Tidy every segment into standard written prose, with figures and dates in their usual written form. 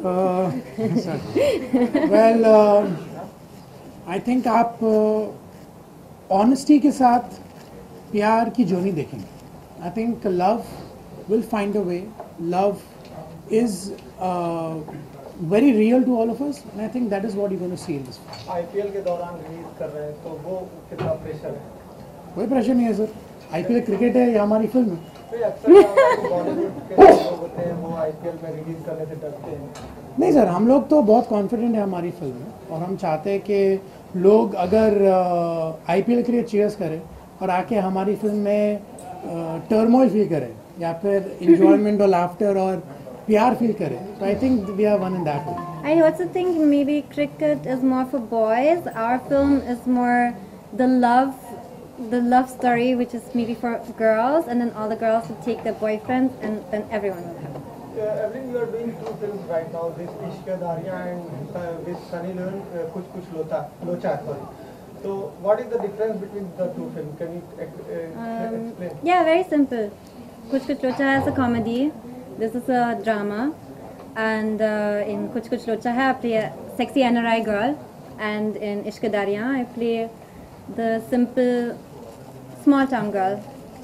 Well I think आप honesty के साथ प्यार की जर्नी देखेंगे. I think love will find a way. Love is very real to all of us, and I think that is what you're going to see in this film. IPL के दौरान release कर रहे हैं तो वो कितना pressure है? कोई प्रेशर नहीं है सर. आईपीएल क्रिकेट है, ये हमारी फिल्म है. तो अक्सर बॉलीवुड के लोग होते हैं वो आईपीएल में रिलीज करने से डरते हैं. नहीं सर, हम लोग तो बहुत कॉन्फिडेंट है हमारी फिल्म में, और हम चाहते हैं कि लोग अगर आईपीएल के लिए चीयर्स करें और आके हमारी फिल्म में टर्मोइल फील करें या फिर इंजॉयमेंट और लाफ्टर और प्यार फील करें. तो I think we are one in that way. I also think maybe cricket is more for boys. Our film is more the love story, which is maybe for girls, and then all the girls will take their boyfriends, and then everyone will have. Evelyn, you are doing two films right now. This Ishq Dariya and with Sunny Leon, Kuch Locha. Sorry. So, what is the difference between the two films? Can you explain? Yeah, very simple. Kuch Locha is a comedy. This is a drama, and in Kuch Locha I play a sexy NRI girl, and in Ishq Dariya I play the simple small town girl.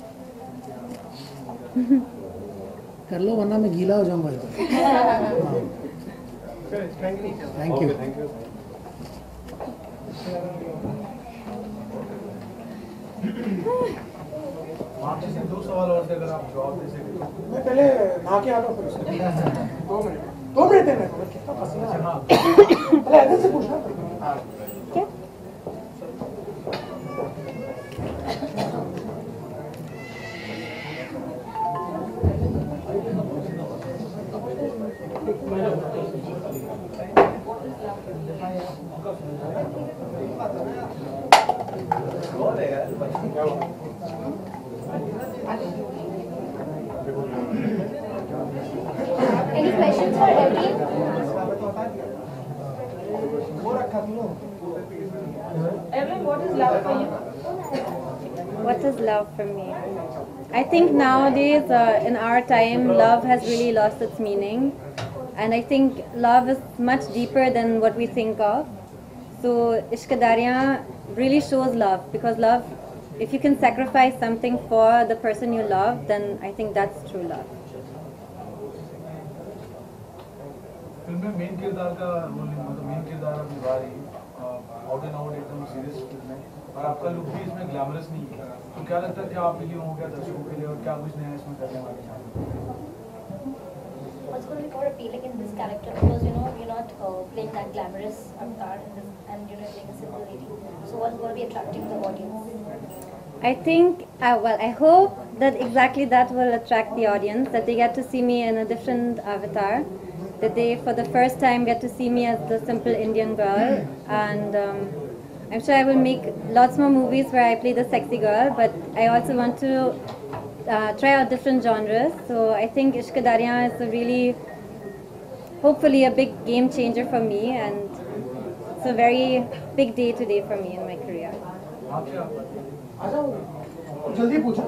कर लो वरना मैं गीला हो जाऊंगा इधर. Thank you. Thank you. आपसे सिर्फ दो सवाल और थे, अगर आप जवाब दे सकें. मैं पहले नहा के आता हूँ, फिर उसके 2 मिनट है. मैं कितना पसीना आ रहा है. पहले ऐसे से पूछना. Okay. Any questions for Evelyn? Evelyn, what is love for you? What is love for me? I think nowadays, in our time, love has really lost its meaning. And I think love is much deeper than what we think of. So Ishq Dariya really shows love, because love, if you can sacrifice something for the person you love, then I think that's true love. फिल्म में main किरदार का role नहीं, मतलब main किरदार आप निभा रही है. आउट एंड आउट एकदम सीरियस फिल्म है, और आपका लुक भी इसमें ग्लैमरस नहीं है. तो क्या लगता है कि आपके लिए हो गया दर्शकों के लिए, और क्या कुछ नया इसमें करने वाले हैं? What's going to be more appealing in this character, because you're not playing that glamorous avatar in this, and you're playing a simple lady. So what's going to be attracting the audience? I think, I hope that exactly that will attract the audience, that they get to see me in a different avatar, that they for the first time get to see me as the simple Indian girl, and I'm sure I will make lots more movies where I play the sexy girl, but I also want to try out different genres. So I think Ishq Dariya is a really, hopefully a big game changer for me, and it's a very big day today for me in my career. आ जाओ, जल्दी पूछो.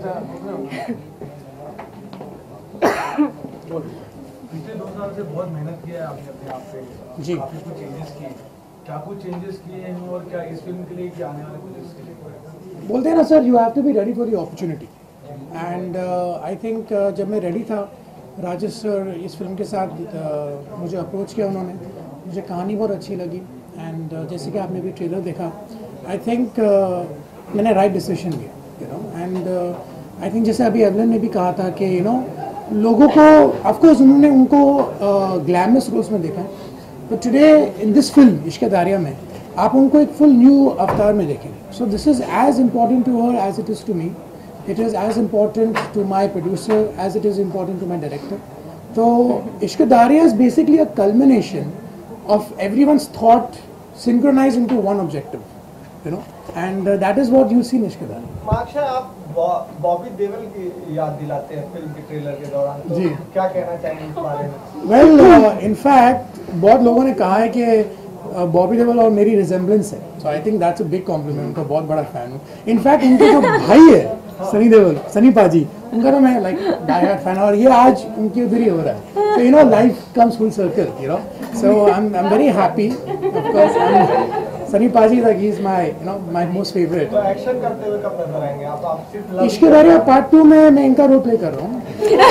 पिछले 2 साल से बहुत मेहनत किया है आपने अपने आप पे जी. काफी कुछ चेंजेस किए. क्या कुछ चेंजेस किए हैं, और क्या इस फिल्म के लिए, क्या आने वाले कुछ इसके लिए? बोलते हैं ना sir, you have to be ready for the opportunity. And I think जब मैं रेडी था, राजेश सर इस फिल्म के साथ मुझे अप्रोच किया उन्होंने. मुझे कहानी बहुत अच्छी लगी, एंड जैसे कि आपने भी ट्रेलर देखा, आई थिंक मैंने राइट डिसीजन लिया. एंड आई थिंक जैसे अभी एवलन ने भी कहा था कि लोगों को, ऑफकोर्स उन्होंने उनको ग्लैमरस रोल्स में देखा, तो टुडे इन दिस फिल्म इश्क दारिया में आप उनको एक फुल न्यू अवतार में देखेंगे. So this is as important to her as it is to me. It is as important to my producer as it is important to my director. So Ishq Dariya is basically a culmination of everyone's thought synchronized into one objective, and that is what you see in Ishq Dariya. मार्शा, आप बॉबी देओल की याद दिलाते हैं film के trailer के दौरान, तो जी. क्या कहना चाहेंगे इस बारे में? Well, in fact, बहुत लोगों ने कहा है कि बॉबी देओल और मेरी रिजेम्बलेंस है. So I think that's a big compliment. उनका बहुत बड़ा फैन हूँ. इनफैक्ट उनके जो भाई है सनी देओल, सनी पाजी, उनका तो मैं लाइक डाई हार्ड फैन, और ये आज उनके उधर ही हो रहा है. So you know life comes full circle, you know. So I'm very happy. Of course, Sunny पाजी like he's my most favorite. तो एक्शन करते हुए कब नजर आएंगे आप सिर्फ इश्क दारिया पार्ट 2 में मैं इनका रोल प्ले कर रहा हूँ.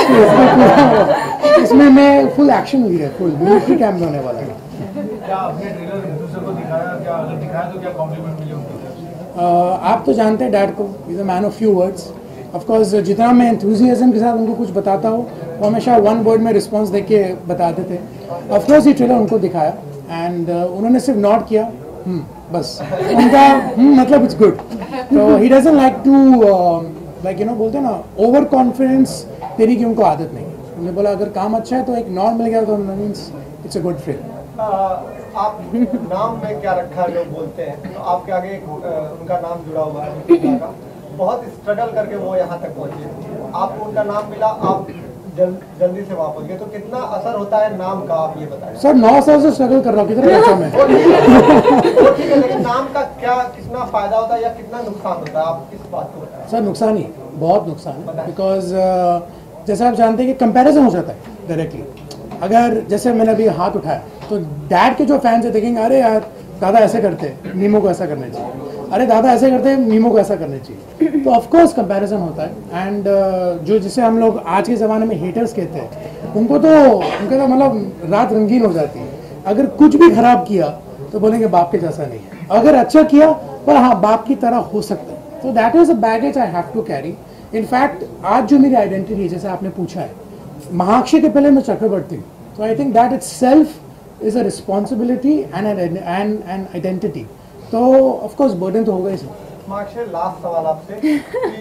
इसमें मैं फुल एक्शन लीड है, फुल मिलिट्री कैंप में होने वाला है. क्या आपने ट्रेलर दूसरे को दिखाया, क्या अगर दिखाया तो क्या कॉम्प्लीमेंट मिले उनको? आप तो जानते हैं डैड को, is a man of few words. Of course जितना मैं एंथुजियाज्म के साथ उनको कुछ बताता हूँ वो हमेशा वन वर्ड में रिस्पॉन्स दे के बताते थे. ऑफ कोर्स ये ट्रेलर उनको दिखाया एंड उन्होंने सिर्फ नॉट किया, बस उनका मतलब इट्स गुड. तो he doesn't like to like बोलते हैं ना ओवर कॉन्फिडेंस देने की उनको आदत नहीं. उन्होंने बोला अगर काम अच्छा है तो एक नॉट मिल गया तो means it's a good film. आप नाम में क्या रखा है लोग बोलते हैं, तो आपके आगे उनका नाम जुड़ा हुआ है. बहुत स्ट्रगल करके वो यहाँ तक पहुँचे, आपको उनका नाम मिला, आप जल्दी से वहाँ पहुँच गए, तो कितना असर होता है नाम का, आप ये बताएं. सर 9 साल से स्ट्रगल कर रहा हूँ, कितना अच्छा मैं. वो ठीक है, लेकिन नाम का क्या कितना फायदा होता है या कितना नुकसान होता है, आप किस बात को बताएं. सर नुकसान ही, बहुत नुकसान है. बिकॉज जैसे आप जानते हैं कि कंपैरिजन हो जाता है डायरेक्टली. अगर जैसे मैंने अभी हाथ उठाया तो डैड के जो फैंस है देखेंगे अरे यार दादा ऐसे करते हैं, मीमो को ऐसा करना चाहिए, अरे दादा ऐसे करते हैं, मीमो को ऐसा करना चाहिए. तो ऑफ कोर्स कंपैरिजन होता है. एंड जो जिसे हम लोग आज के ज़माने में हेटर्स कहते हैं, उनका तो मतलब रात रंगीन हो जाती है. अगर कुछ भी खराब किया तो बोलेंगे बाप के जैसा नहीं है, अगर अच्छा किया पर हाँ बाप की तरह हो सकता है. तो that is a baggage I have to carry. In fact आज जो मेरी आइडेंटिटी है, जैसे आपने पूछा है, महाक्षय के पहले मैं चक्रवर्ती हूँ. तो I think that its self is a responsibility and an identity. तो ऑफ कोर्स बर्डन तो होगा ही. मार्शल, लास्ट सवाल आपसे कि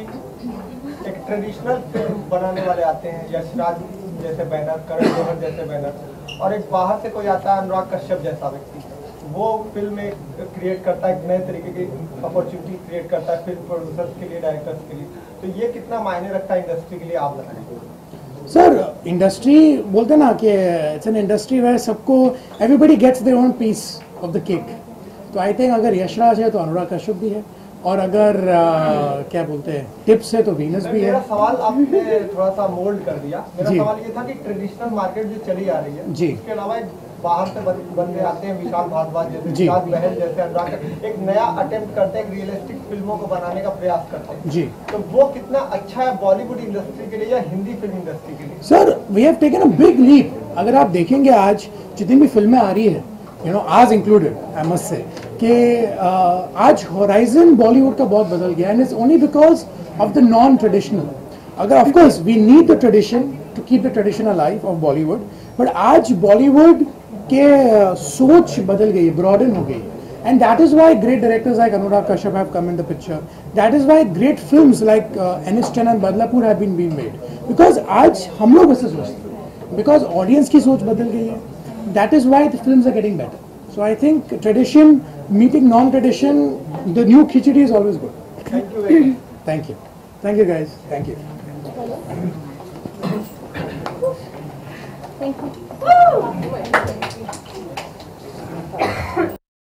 एक ट्रेडिशनल फिल्म बनाने वाले आते हैं, यशराज जैसे बैनर, करण जौहर जैसे बैनर, और एक बाहर से कोई आता है अनुराग कश्यप जैसा व्यक्ति, वो फिल्म में क्रिएट करता है, एक नए तरीके की अपॉर्चुनिटी क्रिएट करता है फिल्म प्रोड्यूसर्स के लिए, डायरेक्टर्स के लिए. तो ये कितना मायने रखता है इंडस्ट्री के लिए, आप बताएं. सर इंडस्ट्री बोलते ना कि इट्स एन इंडस्ट्री वेयर सबको everybody gets their own piece of the cake. तो आई थिंक अगर यशराज है तो अनुराग कश्यप भी है, और अगर क्या बोलते हैं टिप्स है तो वीनस भी है. मेरा सवाल आपने थोड़ा सा मोल्ड कर दिया. मेरा जी. सवाल ये था कि ट्रेडिशनल मार्केट जो चली आ रही है जी. उसके अलावा बाहर से बंदे आते हैं, विशाल भारद्वाज जैसे, जी. विशाल बहल जैसे, अनुराग, एक नया अटेम्प्ट करते हैं, रियलिस्टिक फिल्मों को बनाने का प्रयास करते हैं. जी. तो वो कितना अच्छा है बॉलीवुड इंडस्ट्री के लिए या हिंदी फिल्म इंडस्ट्री के लिए? Sir we have taken a big leap. अगर आप देखेंगे आज जितनी भी फिल्में आ रही है, आज इंक्लूडेड, आई मस्ट से कि आज होराइजन बॉलीवुड का बहुत बदल गया, and it's only because of the non traditional. अगर of course we need the tradition to keep the tradition alive of Bollywood, but आज बॉलीवुड के सोच बदल गई है, ब्रॉडन हो गई है. And that is why great directors like Anurag Kashyap have come in the picture. That is why great films like N.S. Chen and Badlapur have been being made. Because आज हम लोग ऐसे सोचते हैं. Because audience की सोच बदल गई है. That is why the films are getting better. So I think tradition meeting non-tradition, the new khichdi is always good. Thank you very much. Thank you. Thank you guys. Thank you. Thank you.